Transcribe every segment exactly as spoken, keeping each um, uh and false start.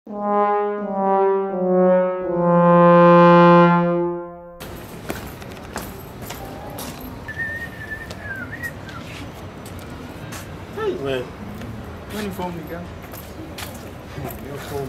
Hey, wewe. Nani form ni gani? Ndio form.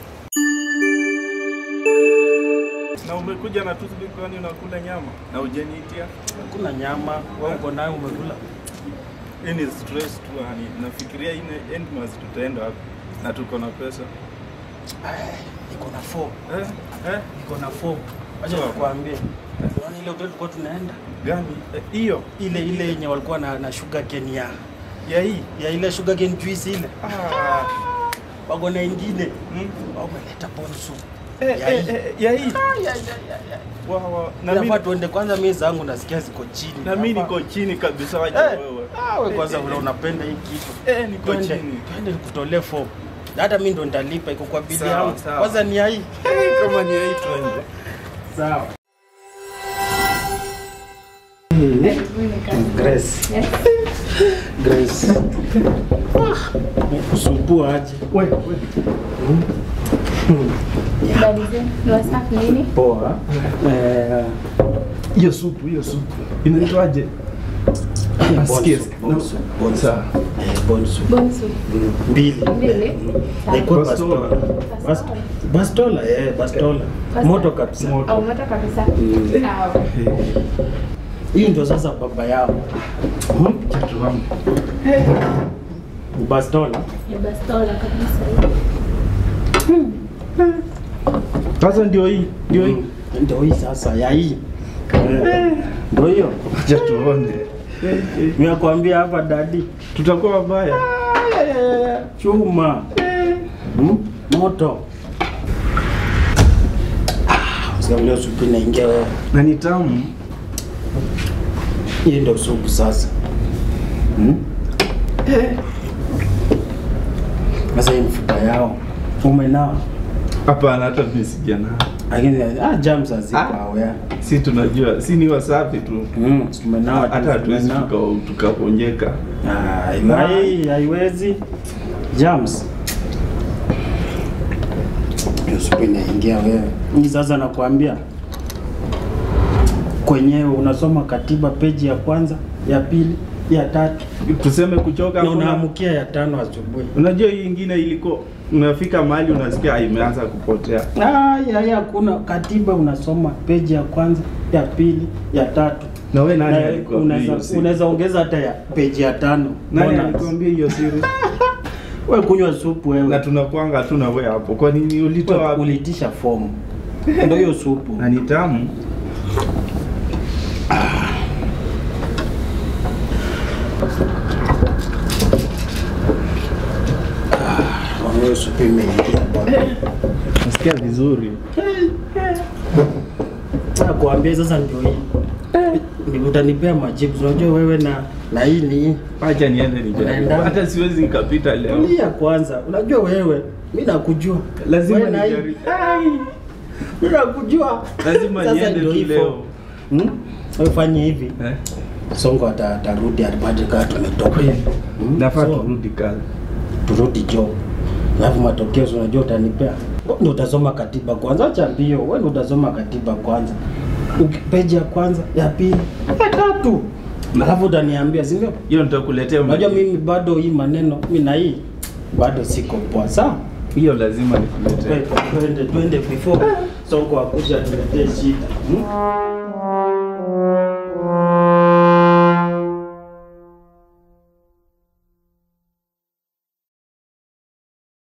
Na umekuja na tuzi kwani unakula nyama na hujaniitia? Hakuna nyama, wewe uko nayo umekula. Ini stress tu yani. Nafikiria ine end month tutaenda wapi? Na tuko na pesa. Eh, niko na four. Eh? Eh? Niko na four. Acha nikwambie. Unaona ile hotel tulikuwa tunaenda? Gani? Hiyo Eh, ile ile yenye walikuwa na, na sugar cane ya. Ya hii, ya ile sugar cane juice ile. Ah, wako na ingine. Hmm? Wameleta bonsu. Eh, ya eh, hii. eh, ya hii. Ah, ya ya ya. Wa wa. Na mimi tuende kwanza, mimi zangu nasikia ziko chini. Na mimi niko chini kabisa waje Eh, wewe. Ah, wewe kwanza vile unapenda hii kitu. Eh, niko Twende, chini. twende nikutolee form. Hata mimi ndo nitalipa, iko kwa bili Sawa, yangu. sawa. Kwanza ni ya hii. Kama ni ya hii twende. Sawa. Grace. Yes. Grace. Kusumbua aje. Wewe, wewe. Balize, WhatsApp nini? Poa. Eh, Hiyo supu, hiyo supu. Inaitwaje? Nasikia. bonsu. Bonsu. Eh, bonsu. Bonsu. Mbili. Mbili. Haikuwa Bastola. bastola. Bast- Bastola, eh, bastola. Bastola. Moto kabisa. Au moto kabisa. Sawa. Hii ndio sasa baba yao. Hmm? Chatu wangu. Bastola. Ya bastola kabisa. Sasa ndio hii, ndio hii. Hmm. Ndio hii sasa ya hii. Ndio hiyo. Acha tuone. Mimi nakwambia hapa dadi. Tutakuwa wabaya. Chuma. Hmm? Moto. Ah, sasa leo supu inaingia wewe. Na ni tamu. Hii ndio supu sasa. Hmm? Sasa hii mfupa yao. Umenao. Hapana, hata mimi sijana. Lakini ah jams haziko Ah. hawea. Si tunajua, si ni wasafi tu. Mm, tumenao Hata hatuwezi tukaponyeka. Ah, hai haiwezi. Jams. Hiyo supu inaingia wewe. Hii sasa nakwambia. Kwenyewe unasoma katiba peji ya kwanza, ya pili, ya tatu. Tuseme kuchoka Na kuna unaamkia ya tano asubuhi. unajua hii nyingine ilikuwa unafika mahali unasikia imeanza kupotea. Ah, ya ya kuna katiba unasoma peji ya kwanza, ya pili, ya tatu. Na wewe nani Na alikwambia hiyo unaweza siri? unaweza ongeza hata ya peji ya tano. Nani Bonus. alikwambia hiyo siri? Wewe kunywa supu wewe. Na tunakuanga tu na wewe hapo. Kwa nini ulitoa Wewe wapi? ulitisha fomu. Ndio hiyo supu. Na ni tamu. Hiyo supu imeingia bwana. Nasikia vizuri. Sasa kuambia sasa ndio hii. Ni utanipea majibu. Unajua wewe na na hii ni Acha niende nijaribu. Unaenda? Hata siwezi nikapita leo. tulia kwanza. Unajua wewe, mimi nakujua. Lazima Wewe na hii. nijaribu. Mimi nakujua. Lazima Sasa niende ndio tu hivyo. leo. Hmm? Wewe fanya hivi. Eh? Songo atarudi atapata kama tumetoka. Hmm? Nafaa So, turudi kazi. turudi job. Alafu matokeo unajua utanipea. Ndio utasoma katiba kwanza, acha mbio. Wewe ndio utasoma katiba kwanza. Peji ya kwanza, ya pili, ya tatu. Alafu utaniambia, si ndio? Hiyo nitakuletea. Unajua majibu. mimi bado hii maneno, mimi na hii bado siko poa. Sawa? Hiyo lazima nikuletee. Twende twende before Songo akuja tuletee shida. Hmm?